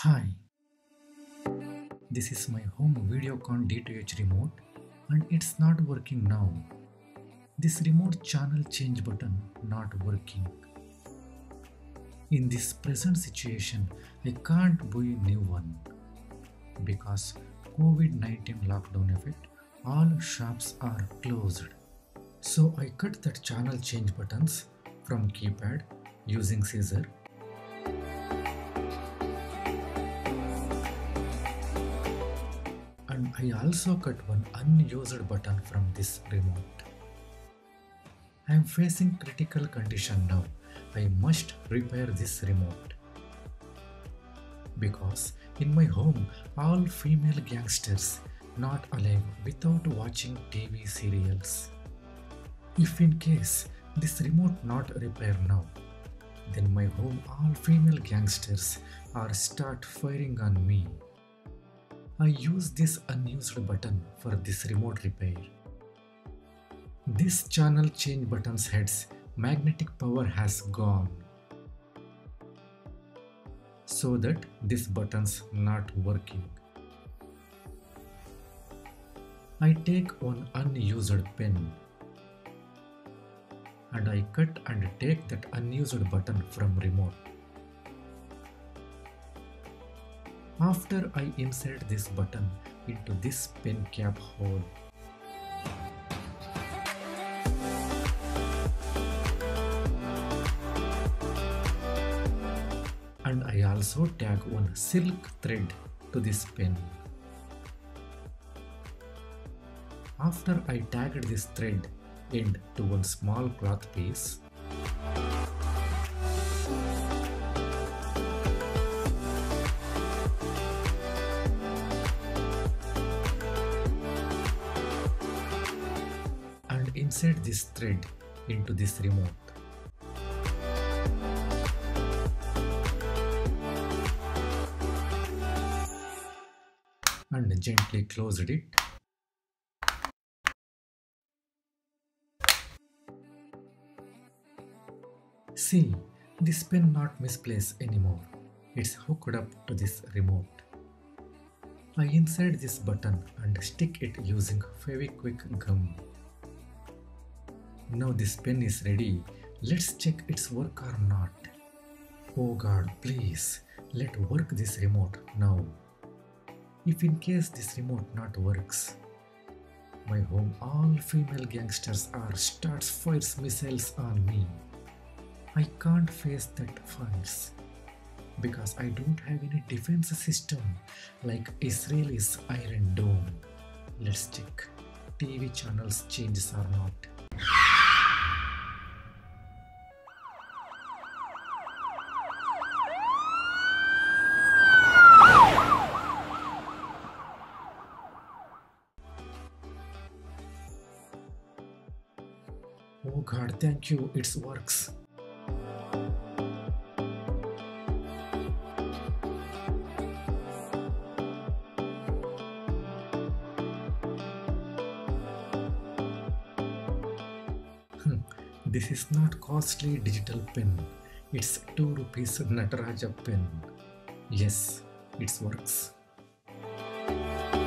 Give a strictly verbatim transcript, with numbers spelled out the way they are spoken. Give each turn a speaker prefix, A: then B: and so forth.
A: Hi, this is my home Videocon D two H remote and it's not working now. This remote channel change button not working. In this present situation, I can't buy new one because COVID nineteen lockdown effect, all shops are closed. So I cut that channel change buttons from keypad using scissor. And I also cut one unused button from this remote. I am facing critical condition now. I must repair this remote. Because in my home, all female gangsters not alive without watching T V serials. If in case this remote not repair now, then my home all female gangsters are start firing on me. I use this unused button for this remote repair. This channel change button's head's magnetic power has gone. So that this button's not working. I take one unused pen and I cut and take that unused button from remote. After I insert this button into this pen cap hole. And I also tag one silk thread to this pen. After I tagged this thread end to one small cloth piece, and insert this thread into this remote. And gently closed it. See, this pen not misplaced anymore. It's hooked up to this remote. I insert this button and stick it using Fevikwik gum. Now this pen is ready. Let's check its work or not. Oh God, please, let work this remote now. If in case this remote not works, my home all female gangsters are starts fires missiles on me. I can't face that fires because I don't have any defense system like Israel's Iron Dome. Let's check T V channels changes or not. Oh God, thank you, it works. This is not costly digital pen. It's two rupees Nataraja pen. Yes, it works.